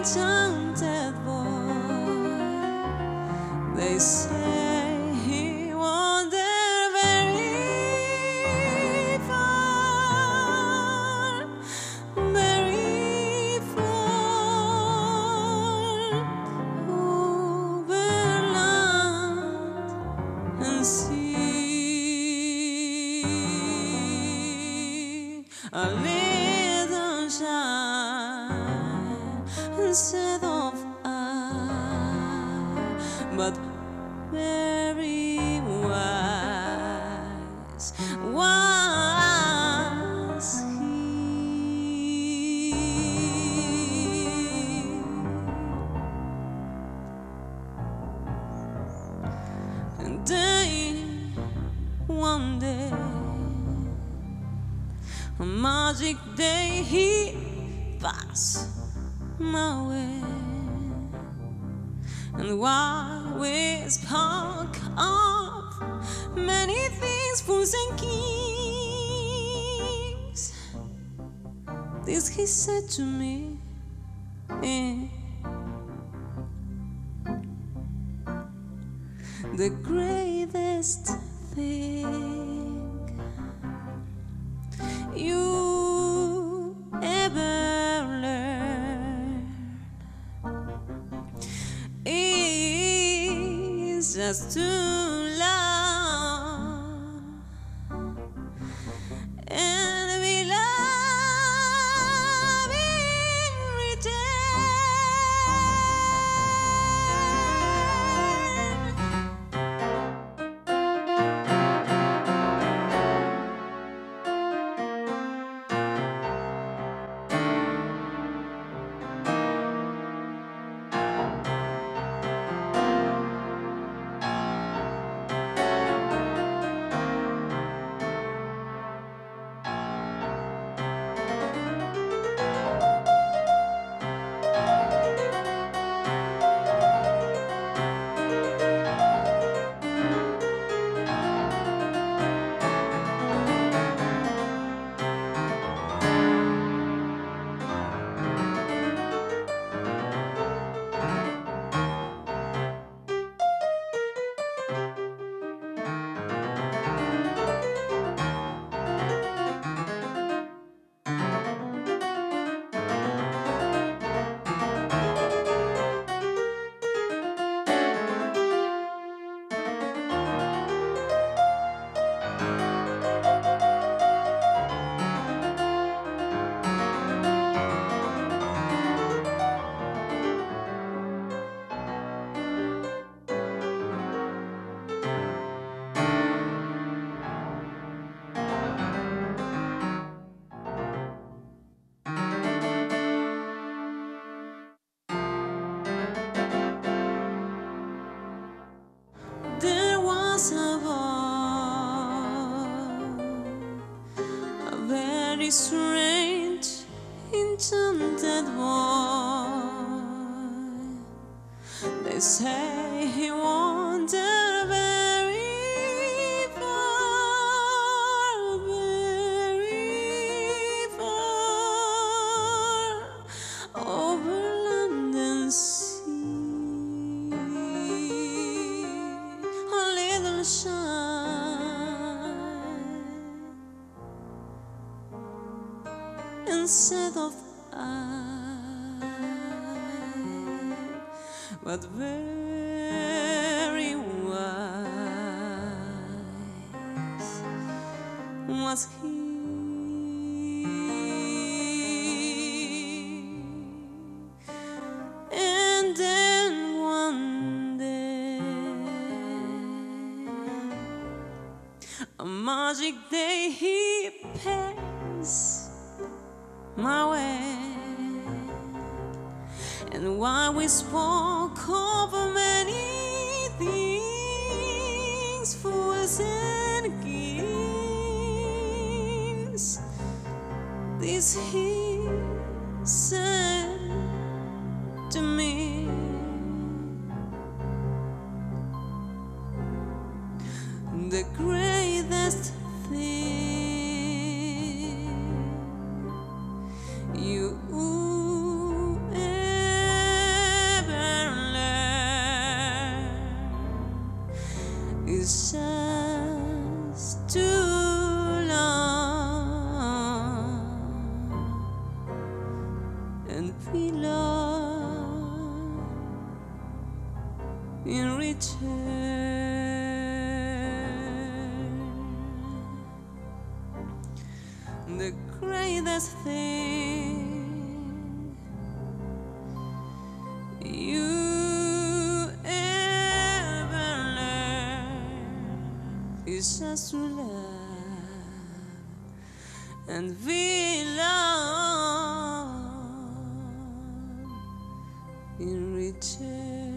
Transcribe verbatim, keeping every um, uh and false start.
enchanted boy. They say he wandered very far, very far, over land and sea. A little shine instead of eye, but very wise was he. And day, one day, a magic day, he passed my way. And while we spoke of many things, fools and kings, this he said to me, eh, the greatest thing you ever learn is just to love and be loved in return. There was a boy, a very strange, enchanted boy. They say he wandered very far, very far, over land and sea. Shine instead of eye, but very wise was he. And then one day, a magic day, he passed my way. And while we spoke of many things, fools and kings, this he said to me, the greatest thing you ever is just too long, and we love in return. The greatest thing you ever learn is just to love, and we love in return.